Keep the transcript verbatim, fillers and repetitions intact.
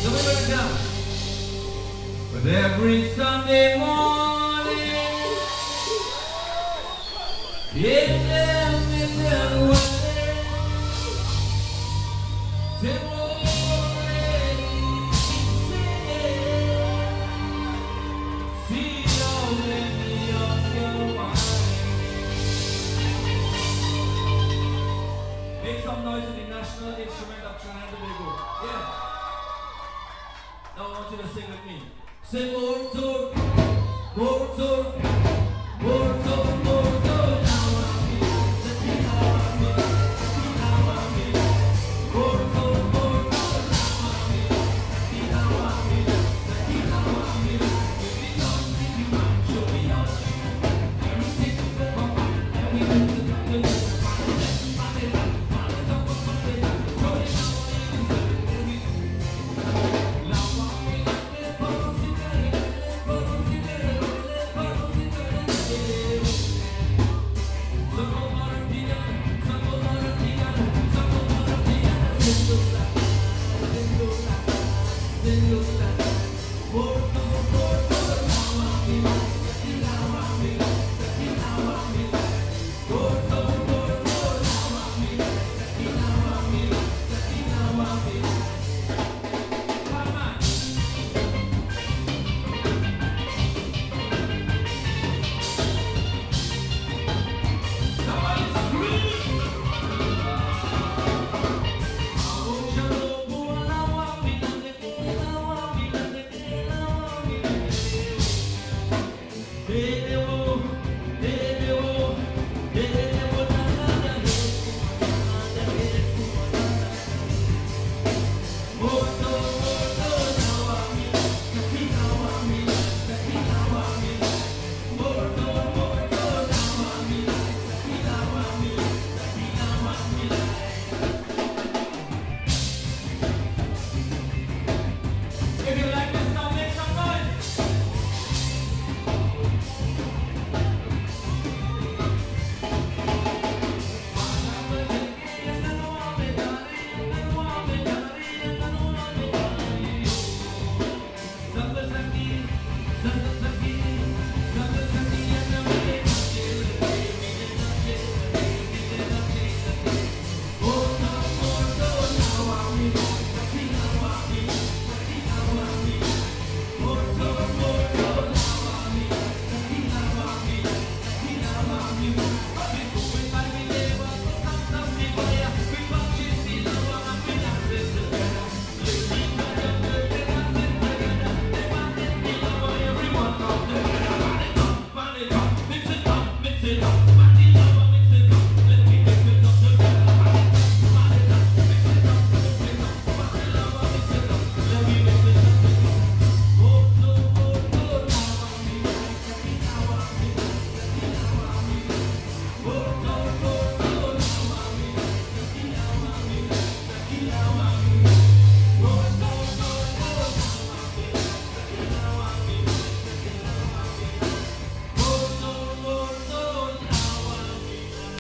So we went down. But every Sunday morning, it's them in their way. They're already singing. See all in the younger wine. Make some noise in the national instrument of Trinidad and Tobago. Yeah. Now I want you to sing with me. Say Mor Tor, Mor Tor.